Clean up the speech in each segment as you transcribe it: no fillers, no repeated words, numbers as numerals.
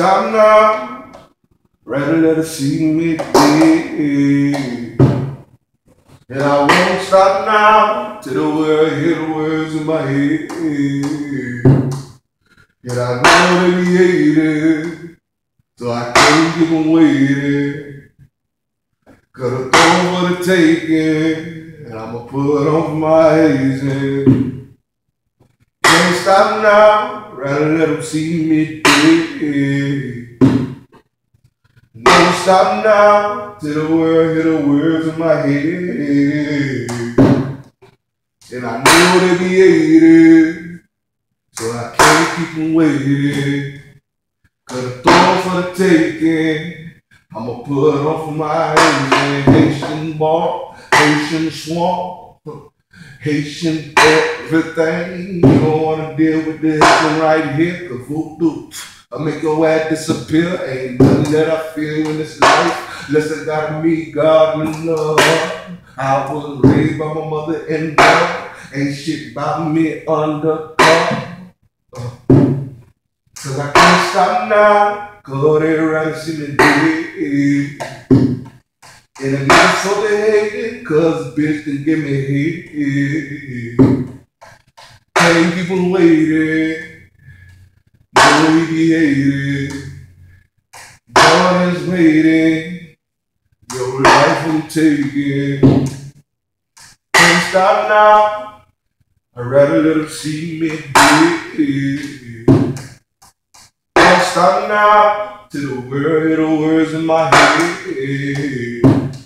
stop now, rather let her see me dead. And I won't stop now till the world hear the words in my head. And I know they be hated, so I can't keep them waiting. Cause the throne for the taking, and I'ma put on my hazing. Can't stop now, rather let them see me dead. Don't stop now till the world hear the words in my head. And I know they be hated, so I can't keep them waiting. Cause the throne for the taking, I'ma put on for my Haitian, Haitian bar, Haitian swamp, Haitian everything. You don't wanna deal with this one right here, cause voodoo, I make your ass disappear. Ain't nothing that I feel in this life, unless I gotta meet God and love. I was raised by my mother and God, ain't shit about me undercover. Cause I can't stop now, cause they rather see me dead. And I get so they hate it, cause the bitch can give me head. Can't keep on waiting, no we be hated. God is waiting, your life will take it. Can't stop now, I'd rather let them see me dead. Can't stop now till the world hear the words in my head.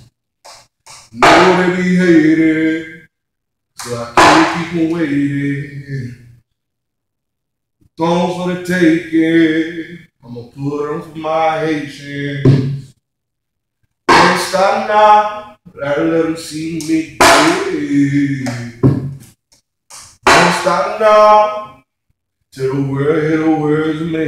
Know they be hated, so I can't keep on waiting. The throne for the taking, I'ma put on for my Haitians. Can't stop now, rather let them see me dead. Don't stop now till the world hear the words in my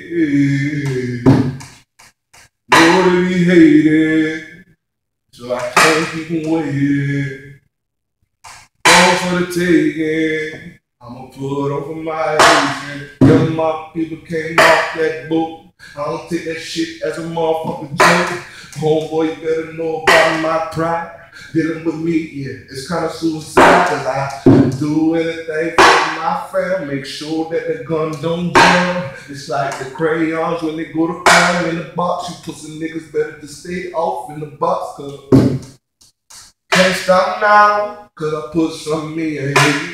head. Know they be hated, so I can't keep them waiting. Throne for the taking, I'ma put on for my Haitian. Young my people came off that boat. I don't take that shit as a motherfucking joke. Homeboy, you better know about my pride. Dealing with me, yeah, it's kind of suicide. Cause I do anything for my fam. Make sure that the gun don't jam. It's like the crayons when they go to crime in the box. You pussy niggas better to stay off in the box. Cause can't stop now, cause I put something in your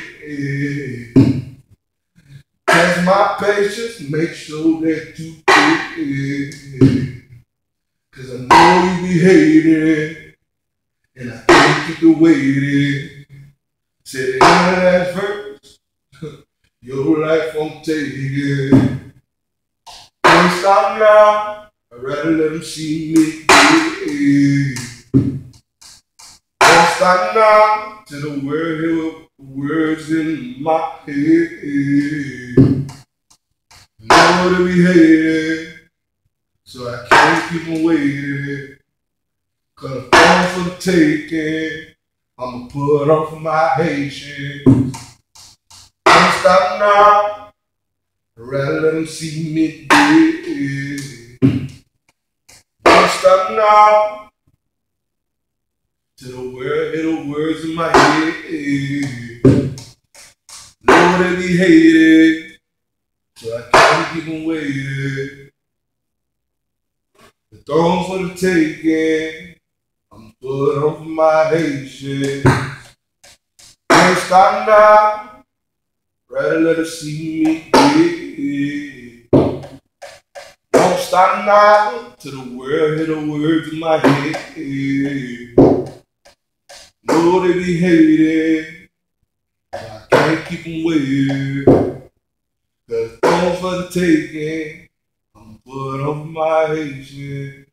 head. Test my patience, make sure that you get it. Cause I know you be hated, and I can't keep it waiting. Said it in the last verse, your life won't take it. Can't stop now, I'd rather let them see me dead. Don't stop now till the world hear words in my head. Know to be hated, so I can't keep on waiting. Cause the throne for the taking, I'ma put on for my Haitians. Don't stop now, I'd rather let them see me dead. Don't stop now till the world hear the words in my head. Know they be hated, so I can't keep on waiting. The throne for the taking, I'm put on for my Haitian. Can't stop now, rather let her see me dead. Don't stop now till the world hear the words in my head. Know they be hated, I can't keep them waiting. The throne for the taking, I'm put on my Haitian.